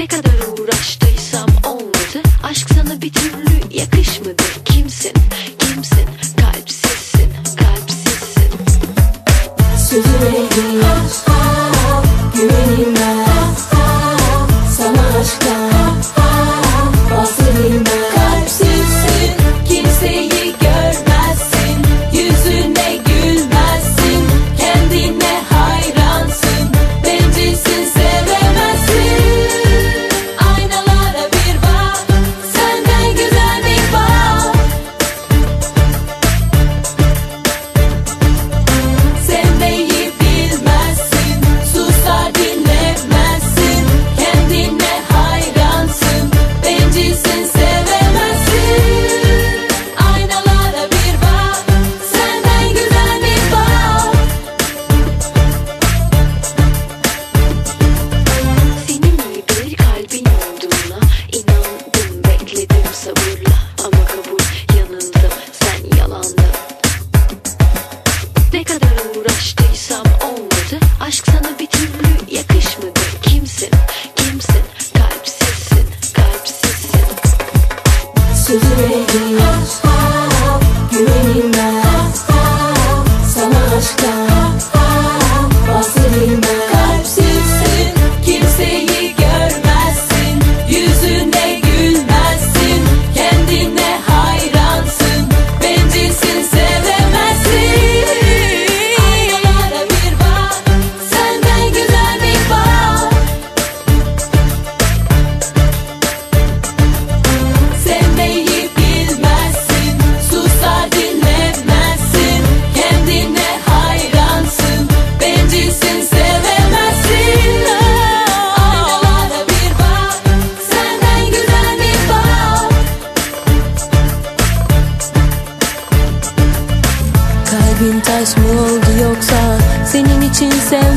Ne kadar uğraştıysam olmadı. Aşk sana bir türlü yakışmadı. Kimsin, kimsin? Kalpsizsin, kalpsizsin. Sözüme değil, güvenilmez. Sana aşktan bahsedilmez. Kalpsizsin, kimseyi görmezsin. Yüzüne gülmezsin, kendine hayransın. Bencilsin, sevemezsin. Aynalara bir bak, senden güzel bir bak. Sevmeyi bilmezsin, susar dinlemezsin. Kendine hayransın, bencilsin, sevemezsin. Aynalara bir bak, senden güzel bir bak. Senin iyi bir kalbin olduğuna inandım, bekledim sabırla. Ama kabul, yanıldım, sen yalandın. Ne kadar uğraştıysam olmadı. Aşk sana bir türlü yakışmadı. Kimsin, kimsin? Kalpsizsin, kalpsizsin. Sözüme değil, güvenilmez. Sana aşktan bahsedilmez. Kalpsizsin, kimseyi görmezsin. Yüzüne gülmezsin, kendine hayransın. Bencilsin, sevemezsin. Aynalara bir bak, senden güzel bir bak. Sevmeyi bilmezsin, susar dinlemezsin. Kendine hayransın, bencilsin, sevemezsin. Aynalara bir bak, senden güzel bir bak. Kalbin taş mı oldu yoksa senin için sev